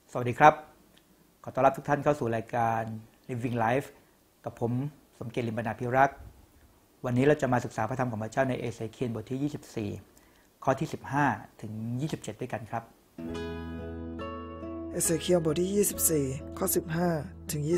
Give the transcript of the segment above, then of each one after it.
สวัสดีครับขอต้อนรับทุกท่านเข้าสู่รายการ Living Life กับผมสมเกียรติ ลิมบรรณาภิรักษ์วันนี้เราจะมาศึกษาพระธรรมของพระเจ้าในเอเสเคียลบทที่24ข้อที่15ถึง27ด้วยกันครับเอเสเคียลบทที่24ข้อ15ถึง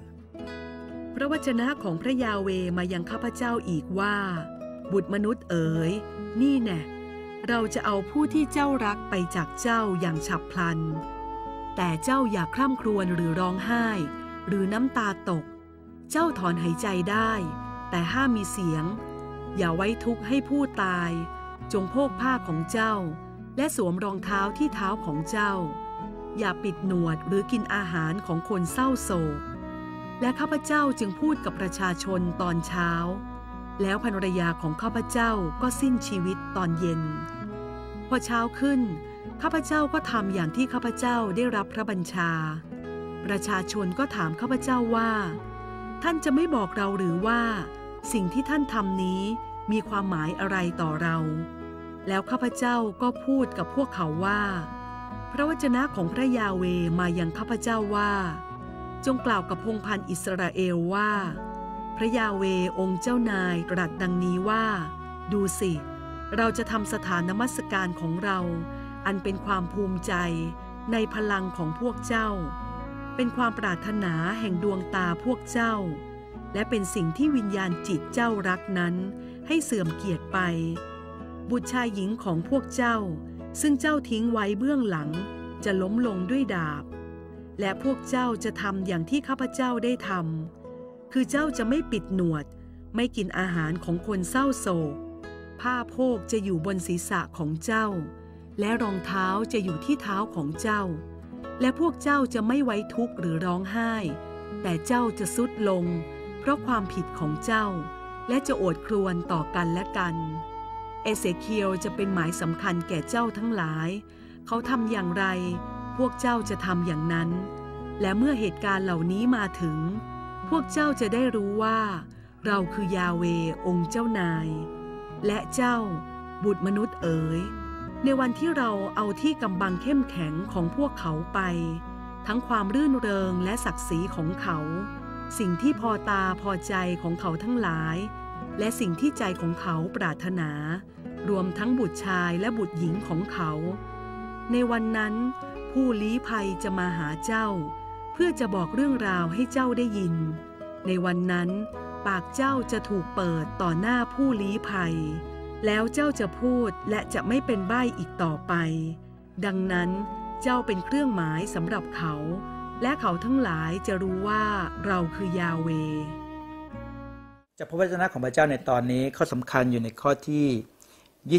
27 พระวจนะของพระยาเวห์มายังข้าพเจ้าอีกว่าบุตรมนุษย์เอ๋ยนี่แน่เราจะเอาผู้ที่เจ้ารักไปจากเจ้าอย่างฉับพลันแต่เจ้าอย่าคร่ำครวญหรือร้องไห้หรือน้ำตาตกเจ้าถอนหายใจได้แต่ห้ามมีเสียงอย่าไว้ทุกข์ให้ผู้ตายจงโพกผ้าของเจ้าและสวมรองเท้าที่เท้าของเจ้าอย่าปิดหนวดหรือกินอาหารของคนเศร้าโศกและข้าพเจ้าจึงพูดกับประชาชนตอนเช้าแล้วภรรยาของข้าพเจ้าก็สิ้นชีวิตตอนเย็นพอเช้าขึ้นข้าพเจ้าก็ทำอย่างที่ข้าพเจ้าได้รับพระบัญชาประชาชนก็ถามข้าพเจ้าว่าท่านจะไม่บอกเราหรือว่าสิ่งที่ท่านทำนี้มีความหมายอะไรต่อเราแล้วข้าพเจ้าก็พูดกับพวกเขาว่าพระวจนะของพระยาเวห์มายังข้าพเจ้าว่าจงกล่าวกับพงศ์พันธุ์อิสราเอลว่าพระยาเวห์องค์เจ้านายตรัสดังนี้ว่าดูสิเราจะทำสถานนมัสการของเราอันเป็นความภูมิใจในพลังของพวกเจ้าเป็นความปรารถนาแห่งดวงตาพวกเจ้าและเป็นสิ่งที่วิญญาณจิตเจ้ารักนั้นให้เสื่อมเกียรติไปบุตรชายหญิงของพวกเจ้าซึ่งเจ้าทิ้งไว้เบื้องหลังจะล้มลงด้วยดาบและพวกเจ้าจะทำอย่างที่ข้าพเจ้าได้ทำคือเจ้าจะไม่ปิดหนวดไม่กินอาหารของคนเศร้าโศกผ้าโพกจะอยู่บนศีรษะของเจ้าและรองเท้าจะอยู่ที่เท้าของเจ้าและพวกเจ้าจะไม่ไว้ทุกข์หรือร้องไห้แต่เจ้าจะทรุดลงเพราะความผิดของเจ้าและจะโอดครวญต่อกันและกันเอเสเคียลจะเป็นหมายสำคัญแก่เจ้าทั้งหลายเขาทำอย่างไรพวกเจ้าจะทำอย่างนั้นและเมื่อเหตุการณ์เหล่านี้มาถึงพวกเจ้าจะได้รู้ว่าเราคือยาเวห์องค์เจ้านายและเจ้าบุตรมนุษย์เอ๋ยในวันที่เราเอาที่กำบังเข้มแข็งของพวกเขาไปทั้งความรื่นเริงและศักดิ์ศรีของเขาสิ่งที่พอตาพอใจของเขาทั้งหลายและสิ่งที่ใจของเขาปรารถนารวมทั้งบุตรชายและบุตรหญิงของเขาในวันนั้นผู้ลี้ภัยจะมาหาเจ้าเพื่อจะบอกเรื่องราวให้เจ้าได้ยินในวันนั้นปากเจ้าจะถูกเปิดต่อหน้าผู้ลี้ภัยแล้วเจ้าจะพูดและจะไม่เป็นใบ้อีกต่อไปดังนั้นเจ้าเป็นเครื่องหมายสำหรับเขาและเขาทั้งหลายจะรู้ว่าเราคือยาเวห์จากพระวจนะของพระเจ้าในตอนนี้ข้อสำคัญอยู่ในข้อที่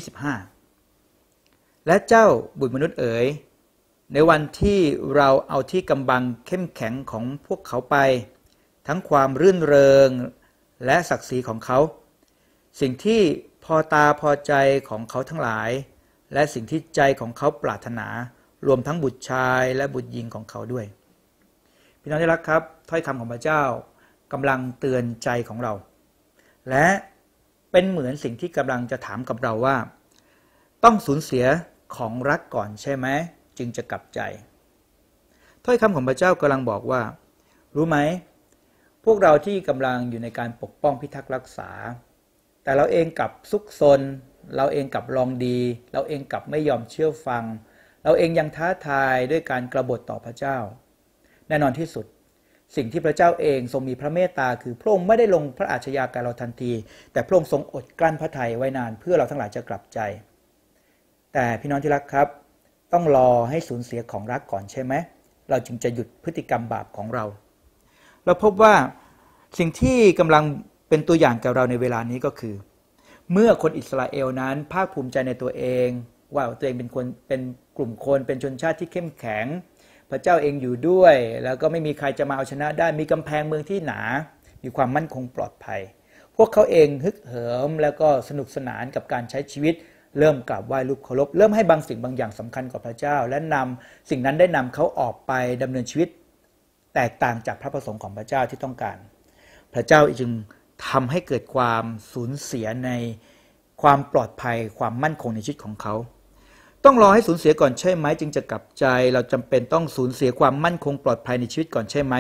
25และเจ้าบุตรมนุษย์เอ๋ยในวันที่เราเอาที่กำบังเข้มแข็งของพวกเขาไปทั้งความรื่นเริงและศักดิ์ศรีของเขาสิ่งที่พอตาพอใจของเขาทั้งหลายและสิ่งที่ใจของเขาปรารถนารวมทั้งบุตรชายและบุตรหญิงของเขาด้วยพี่น้องที่รักครับถ้อยคำของพระเจ้ากำลังเตือนใจของเราและเป็นเหมือนสิ่งที่กำลังจะถามกับเราว่าต้องสูญเสียของรักก่อนใช่ไหมจึงจะกลับใจถ้อยคำของพระเจ้ากำลังบอกว่ารู้ไหมพวกเราที่กำลังอยู่ในการปกป้องพิทักษ์รักษาแต่เราเองกลับซุกซนเราเองกลับลองดีเราเองกลับไม่ยอมเชื่อฟังเราเองยังท้าทายด้วยการกบฏต่อพระเจ้าแน่นอนที่สุดสิ่งที่พระเจ้าเองทรงมีพระเมตตาคือพระองค์ไม่ได้ลงพระอาชญากรเราทันทีแต่พระองค์ทรงอดกลั้นพระทัยไว้นานเพื่อเราทั้งหลายจะกลับใจแต่พี่น้องที่รักครับต้องรอให้สูญเสียของรักก่อนใช่ไหมเราจึงจะหยุดพฤติกรรมบาปของเราพบว่าสิ่งที่กำลังเป็นตัวอย่างกับเราในเวลานี้ก็คือเมื่อคนอิสราเอลนั้นภาคภูมิใจในตัวเองว่าตัวเองเป็นคนเป็นกลุ่มคนเป็นชนชาติที่เข้มแข็งพระเจ้าเองอยู่ด้วยแล้วก็ไม่มีใครจะมาเอาชนะได้มีกำแพงเมืองที่หนามีความมั่นคงปลอดภัยพวกเขาเองฮึกเหิมแล้วก็สนุกสนานกับการใช้ชีวิตเริ่มกราบไหว้รูปเคารพเริ่มให้บางสิ่งบางอย่างสำคัญกว่าพระเจ้าและนำสิ่งนั้นได้นำเขาออกไปดำเนินชีวิตแตกต่างจากพระประสงค์ของพระเจ้าที่ต้องการพระเจ้าจึงทำให้เกิดความสูญเสียในความปลอดภัยความมั่นคงในชีวิตของเขาต้องรอให้สูญเสียก่อนใช่ไหมจึงจะกลับใจเราจำเป็นต้องสูญเสียความมั่นคงปลอดภัยในชีวิตก่อนใช่ไหม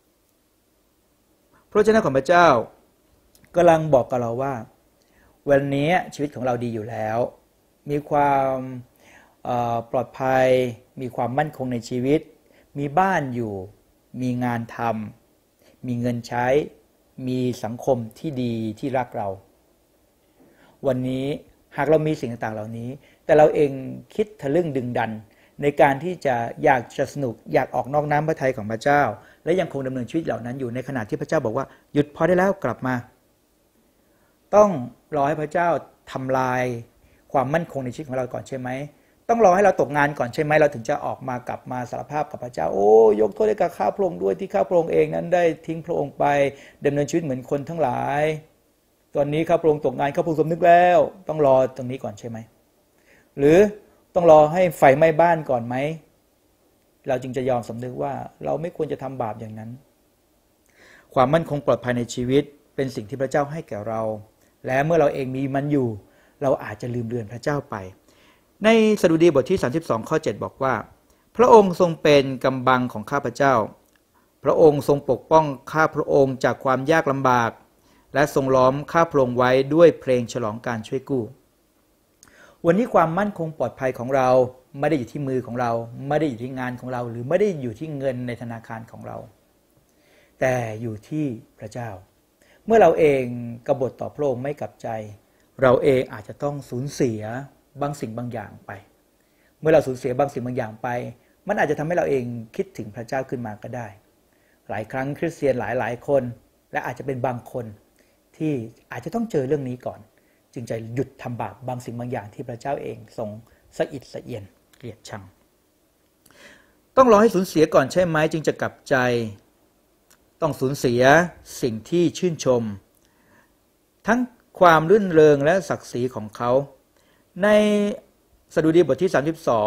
พระเจ้าของพระเจ้ากำลังบอกกับเราว่าวันนี้ชีวิตของเราดีอยู่แล้วมีความปลอดภัยมีความมั่นคงในชีวิตมีบ้านอยู่มีงานทำมีเงินใช้มีสังคมที่ดีที่รักเราวันนี้หากเรามีสิ่งต่างๆเหล่านี้แต่เราเองคิดทะลึ่งดึงดันในการที่จะอยากจะสนุกอยากออกนอกน้ำพระทัยของพระเจ้าและยังคงดำเนินชีวิตเหล่านั้นอยู่ในขณะที่พระเจ้าบอกว่าหยุดพอได้แล้วกลับมาต้องรอให้พระเจ้าทำลายความมั่นคงในชีวิตของเราก่อนใช่ไหมต้องรอให้เราตกงานก่อนใช่ไหมเราถึงจะออกมากลับมาสารภาพกับพระเจ้าโอ้ยกโทษให้กับข้าพระองค์ด้วยที่ข้าพระองค์เองนั้นได้ทิ้งพระองค์ไปดำเนินชีวิตเหมือนคนทั้งหลายตอนนี้ข้าพระองค์ตกงานข้าพระองค์สำนึกแล้วต้องรอตรงนี้ก่อนใช่ไหมหรือต้องรอให้ไฟไหม้บ้านก่อนไหมเราจึงจะยอมสำนึกว่าเราไม่ควรจะทำบาปอย่างนั้นความมั่นคงปลอดภัยในชีวิตเป็นสิ่งที่พระเจ้าให้แก่เราและเมื่อเราเองมีมันอยู่เราอาจจะลืมเลือนพระเจ้าไปในสดุดีบทที่32ข้อ7บอกว่าพระองค์ทรงเป็นกำบังของข้าพเจ้าพระองค์ทรงปกป้องข้าพระองค์จากความยากลำบากและทรงล้อมข้าพระองค์ไว้ด้วยเพลงฉลองการช่วยกู้วันนี้ความมั่นคงปลอดภัยของเราไม่ได้อยู่ที่มือของเราไม่ได้อยู่ที่งานของเราหรือไม่ได้อยู่ที่เงินในธนาคารของเราแต่อยู่ที่พระเจ้าเมื่อเราเองกบฏต่อพระองค์ไม่กลับใจเราเองอาจจะต้องสูญเสียบางสิ่งบางอย่างไปเมื่อเราสูญเสียบางสิ่งบางอย่างไปมันอาจจะทำให้เราเองคิดถึงพระเจ้าขึ้นมาก็ได้หลายครั้งคริสเตียนหลายคนและอาจจะเป็นบางคนที่อาจจะต้องเจอเรื่องนี้ก่อนจึงจะหยุดทำบาปบางสิ่งบางอย่างที่พระเจ้าเองทรงสะอิดสะเอียนเกลียดชังต้องรอให้สูญเสียก่อนใช่ไหมจึงจะกลับใจต้องสูญเสียสิ่งที่ชื่นชมทั้งความรื่นเริงและศักดิ์ศรีของเขาในสดุดีบทที่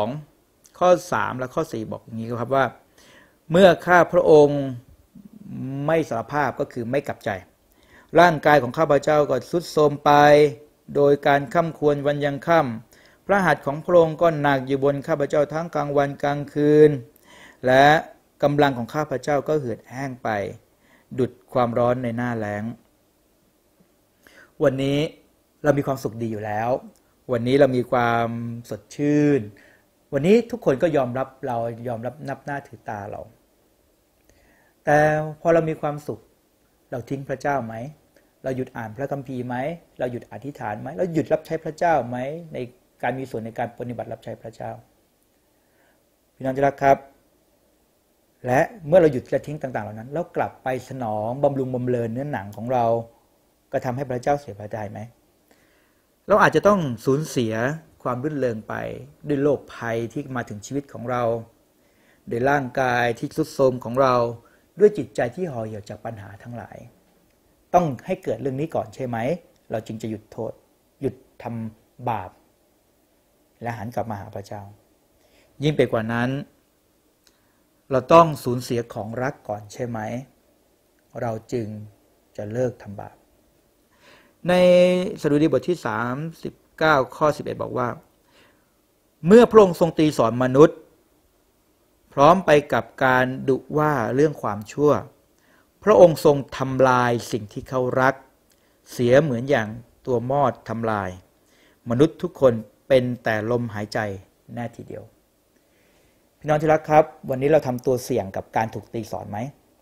32ข้อ3และข้อ4บอกอย่างนี้ครับว่าเมื่อข้าพระองค์ไม่สารภาพก็คือไม่กลับใจร่างกายของข้าพเจ้าก็ทรุดโทรมไปโดยการค่ำควรวันยังค่ำพระหัตถ์ของพระองค์ก็หนักอยู่บนข้าพเจ้าทั้งกลางวันกลางคืนและกำลังของข้าพเจ้าก็เหือดแห้งไปดุจความร้อนในหน้าแล้งวันนี้เรามีความสุขดีอยู่แล้ววันนี้เรามีความสดชื่นวันนี้ทุกคนก็ยอมรับเรายอมรับนับหน้าถือตาเราแต่พอเรามีความสุขเราทิ้งพระเจ้าไหมเราหยุดอ่านพระคัมภีร์ไหมเราหยุดอธิษฐานไหมเราหยุดรับใช้พระเจ้าไหมในการมีส่วนในการปฏิบัติรับใช้พระเจ้าพี่น้องที่รักครับและเมื่อเราหยุดและทิ้งต่างๆเหล่านั้นแล้วกลับไปสนองบำรุงบำเรอเนื้อหนังของเราก็ทำให้พระเจ้าเสียพระทัยไหมเราอาจจะต้องสูญเสียความรื่นเริงไปด้วยโรคภัยที่มาถึงชีวิตของเราด้วยร่างกายที่ทรุดโทรมของเราด้วยจิตใจที่ห่อเหี่ยวจากปัญหาทั้งหลายต้องให้เกิดเรื่องนี้ก่อนใช่ไหมเราจึงจะหยุดโทษหยุดทำบาปและหันกลับมาหาพระเจ้ายิ่งไปกว่านั้นเราต้องสูญเสียของรักก่อนใช่ไหมเราจึงจะเลิกทำบาปในสดุดีบทที่39ข้อ11บอกว่าเมื่อพระองค์ทรงตีสอนมนุษย์พร้อมไปกับการดุว่าเรื่องความชั่วพระองค์ทรงทำลายสิ่งที่เขารักเสียเหมือนอย่างตัวมอดทำลายมนุษย์ทุกคนเป็นแต่ลมหายใจแน่ทีเดียวพี่น้องที่รักครับวันนี้เราทำตัวเสี่ยงกับการถูกตีสอนไหม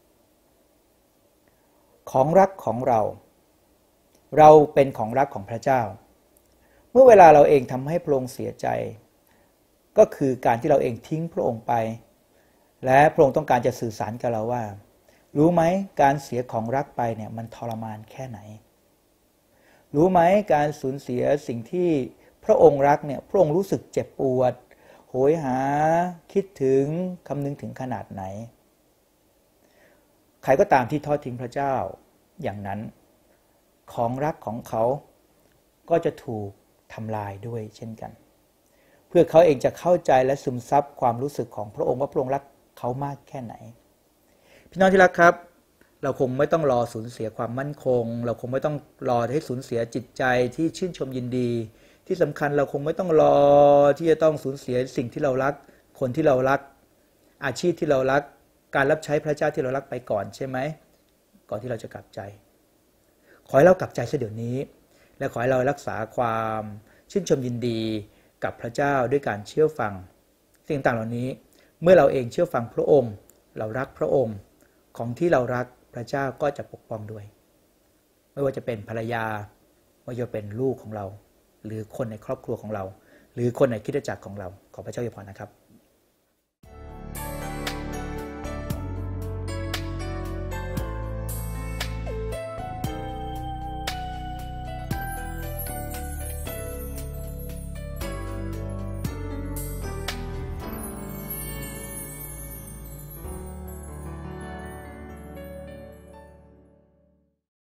ของรักของเราเป็นของรักของพระเจ้าเมื่อเวลาเราเองทำให้พระองค์เสียใจก็คือการที่เราเองทิ้งพระองค์ไปและพระองค์ต้องการจะสื่อสารกับเราว่ารู้ไหมการเสียของรักไปเนี่ยมันทรมานแค่ไหนรู้ไหมการสูญเสียสิ่งที่พระองค์รักเนี่ยพระองค์รู้สึกเจ็บปวดโหยหาคิดถึงคำนึงถึงขนาดไหนใครก็ตามที่ทอดทิ้งพระเจ้าอย่างนั้นของรักของเขาก็จะถูกทำลายด้วยเช่นกันเพื่อเขาเองจะเข้าใจและซึมซับความรู้สึกของพระองค์ว่าพระองค์รักเขามากแค่ไหนพี่น้องที่รักครับเราคงไม่ต้องรอสูญเสียความมั่นคงเราคงไม่ต้องรอให้สูญเสียจิตใจที่ชื่นชมยินดีที่สำคัญเราคงไม่ต้องรอที่จะต้องสูญเสียสิ่งที่เรารักคนที่เรารักอาชีพที่เรารักการรับใช้พระเจ้าที่เรารักไปก่อนใช่ไหมก่อนที่เราจะกลับใจขอให้เรากลับใจเสียเดี๋ยวนี้และขอให้เรารักษาความชื่นชมยินดีกับพระเจ้าด้วยการเชื่อฟังสิ่งต่างเหล่านี้เมื่อเราเองเชื่อฟังพระองค์เรารักพระองค์ของที่เรารักพระเจ้าก็จะปกป้องด้วยไม่ว่าจะเป็นภรรยาไม่ว่าจะเป็นลูกของเราหรือคนในครอบครัวของเราหรือคนในคริสตจักรของเราขอพระเจ้าอวยพรนะครับ